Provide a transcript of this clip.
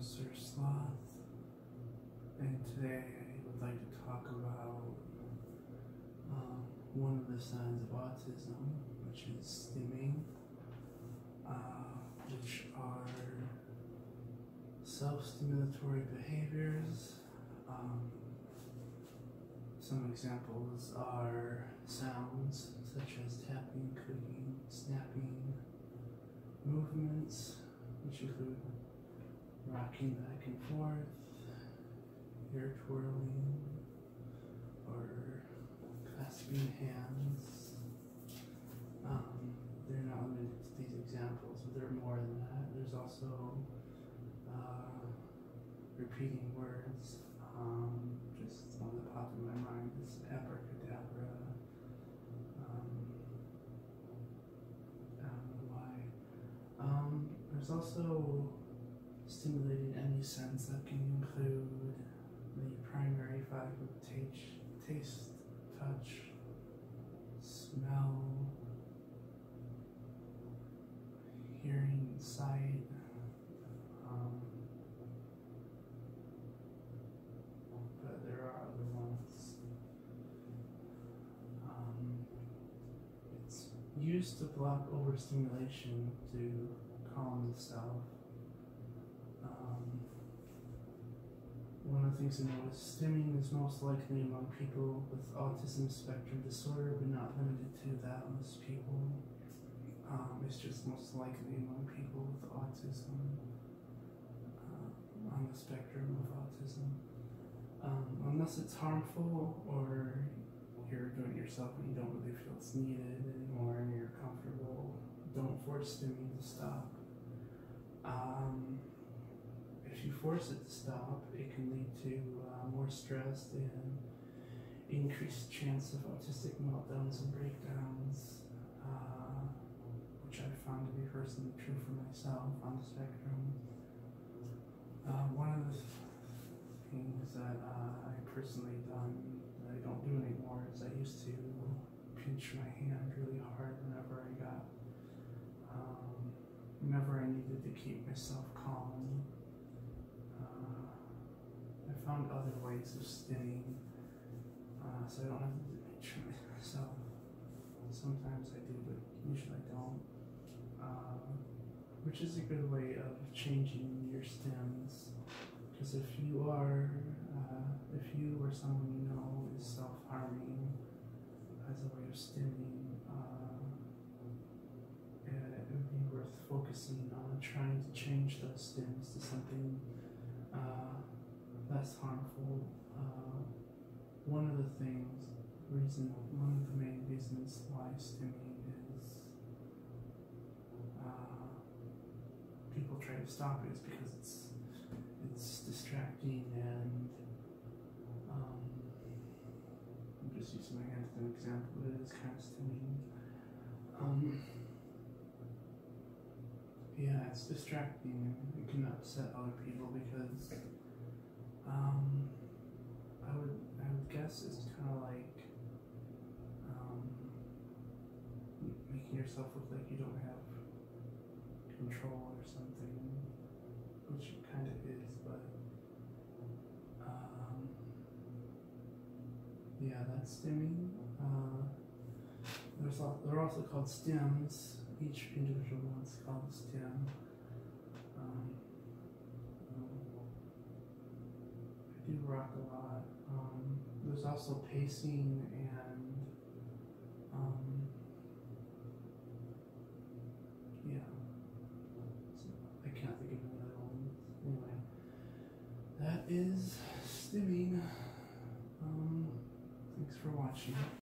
Sir Sloth, and today I would like to talk about one of the signs of autism, which is stimming, which are self-stimulatory behaviors. Some examples are sounds such as tapping, clicking, snapping, movements, which include rocking back and forth, hair twirling, or clasping hands. They're not limited to these examples, but there are more than that. There's also repeating words. Just one that popped in my mind is abracadabra. I don't know why. There's also stimulating any sense that can include the primary faculty: taste, touch, smell, hearing, sight. But there are other ones. It's used to block overstimulation to calm the self. One of the things to notice, stimming is most likely among people with autism spectrum disorder, but not limited to that most people. It's just most likely among people with autism, on the spectrum of autism. Unless it's harmful or you're doing it yourself and you don't really feel it's needed anymore and you're comfortable, don't force stimming to stop. If you force it to stop, it can lead to more stress and increased chance of autistic meltdowns and breakdowns, which I found to be personally true for myself on the spectrum. One of the things that I personally done that I don't do anymore is I used to pinch my hand really hard whenever I needed to keep myself calm. I found other ways of stimming, so I don't have to pinch myself. Sometimes I do, but usually I don't. Which is a good way of changing your stims, because if you or someone you know is self-harming as a way of stimming, it would be worth focusing on trying to change those stims to something less harmful. One of the main reasons why stimming is people try to stop it is because it's distracting, and I'm just using my hand as an example, but it is kind of stimming. Yeah, it's distracting and it can upset other people because I would guess it's kind of like making yourself look like you don't have control or something, which it kind of is, but yeah, that's stimming. They're also called stems. Each individual one's called a stem. I do rock a lot. There's also pacing and yeah. So I can't think of another one. Anyway, that is stimming. Thanks for watching.